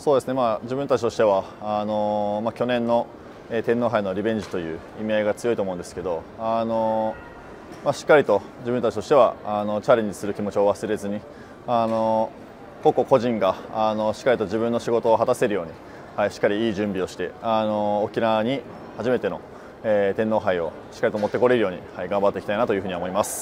そうですね、自分たちとしては去年の天皇杯のリベンジという意味合いが強いと思うんですけど、しっかりと自分たちとしてはチャレンジする気持ちを忘れずに、個々個人がしっかりと自分の仕事を果たせるように、しっかりいい準備をして沖縄に初めての天皇杯をしっかりと持ってこれるように、頑張っていきたいなというふうに思います。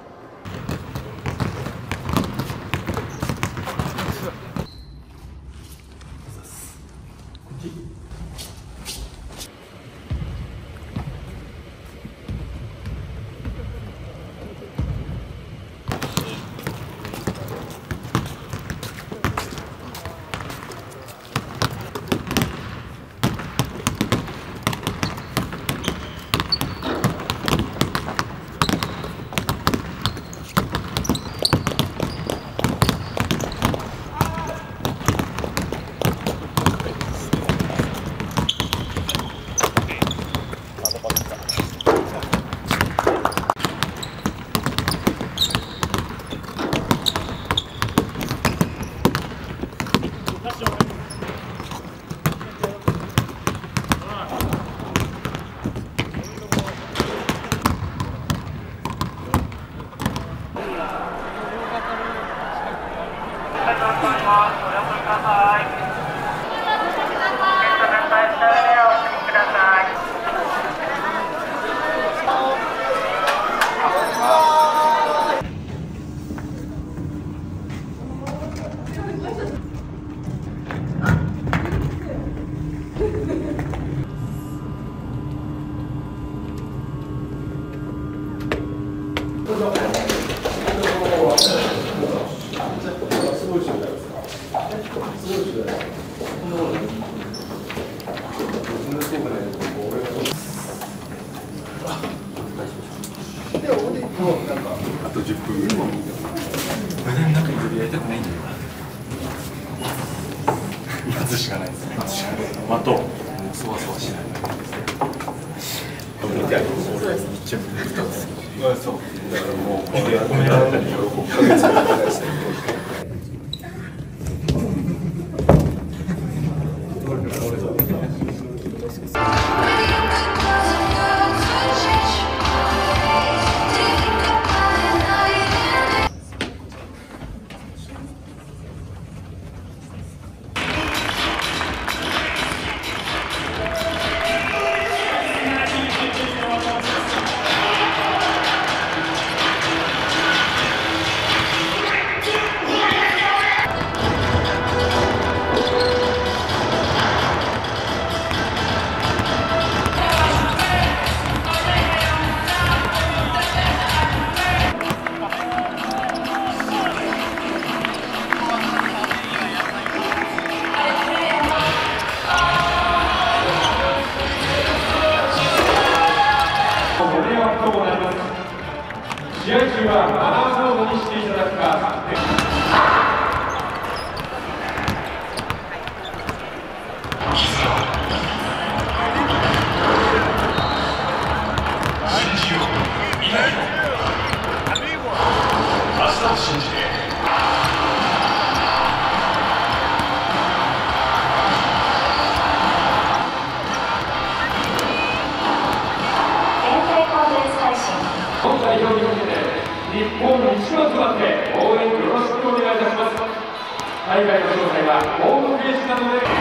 あと10分。胸の中に指やりたくないんだよな。外しかないですね。的をそわそわしない。見てあげる。そうです。めっちゃ見てたんですけど。そう。だからもうこれ褒められたり喜ぶヶ月がないですね。試合中はマナーモードにしていただくか。信じよう、未来を。明日を信じて。今代表に向けて日本一丸となって応援よろしくお願いいたします。大会の詳細はホームページなどで。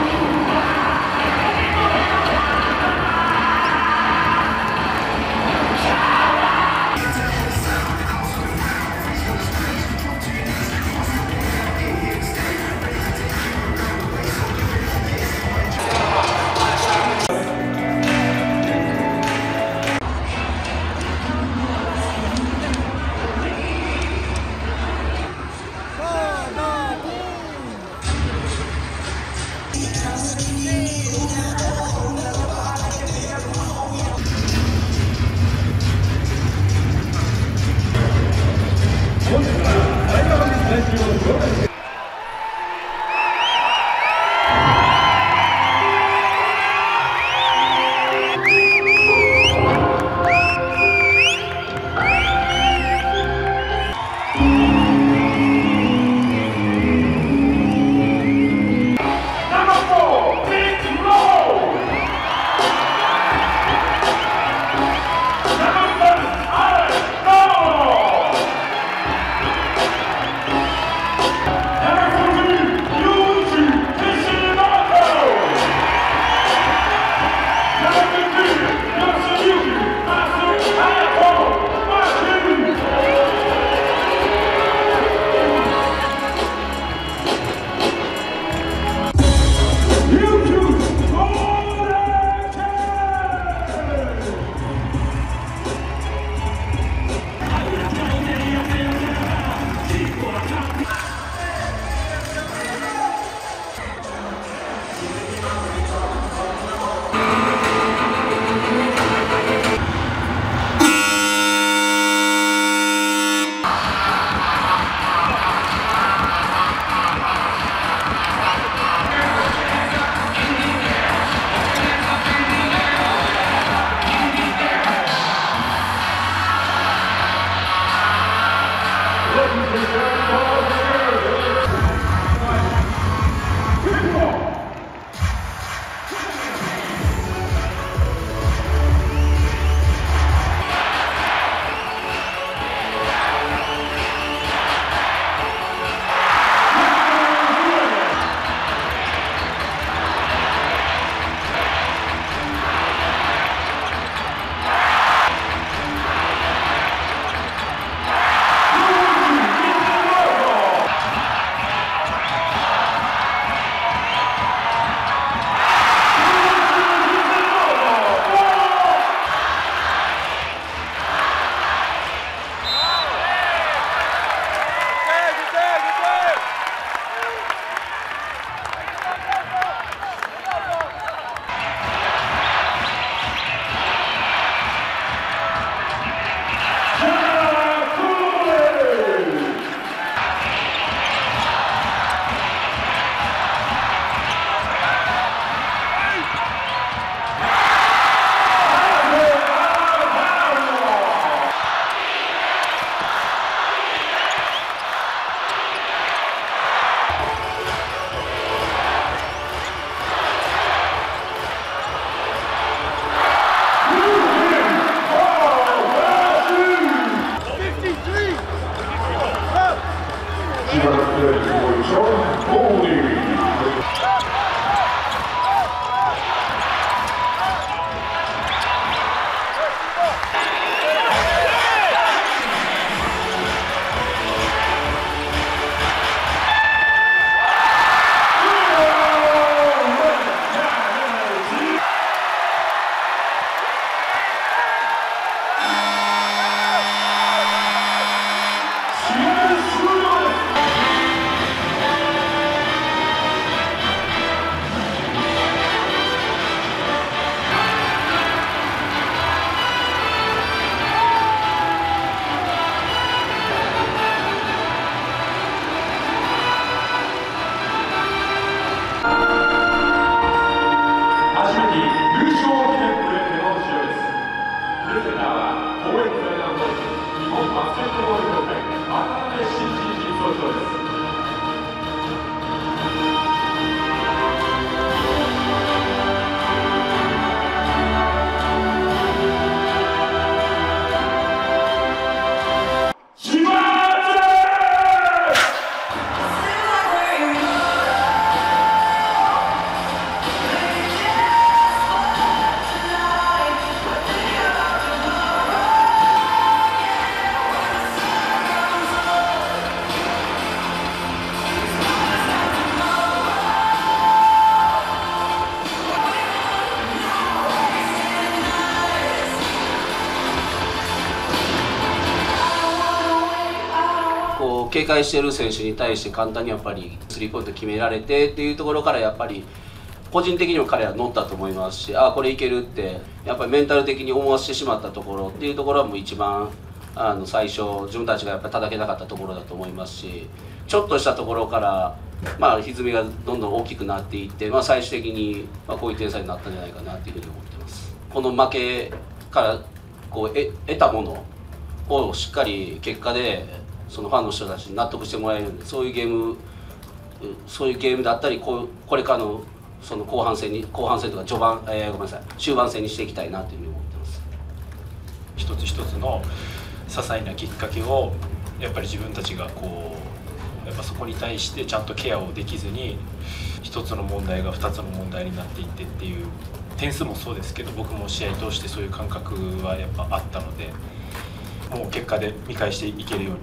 警戒している選手に対して簡単にやっぱりスリーポイント決められてっていうところからやっぱり個人的にも彼は乗ったと思いますし、これいけるってやっぱりメンタル的に思わせてしまったところっていうところはもう一番最初自分たちがやっぱり叩けなかったところだと思いますし、ちょっとしたところから歪みがどんどん大きくなっていって、最終的にこういう点差になったんじゃないかなというふうに思ってます。この負けからこう得たものをしっかり結果でそのファンの人たちに納得してもらえるんで、そういうゲームだったりこれからのその後半戦とか終盤戦にしていきたいなというふうに思ってます。 一つ一つの些細なきっかけをやっぱり自分たちがやっぱそこに対してちゃんとケアをできずに一つの問題が二つの問題になっていってっていう、点数もそうですけど僕も試合通してそういう感覚はやっぱあったので、もう結果で見返していけるように、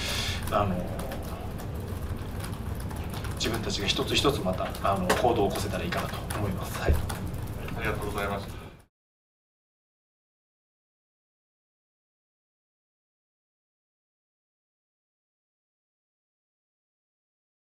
自分たちが一つ一つまた行動を起こせたらいいかなと思います。 ありがとうございました。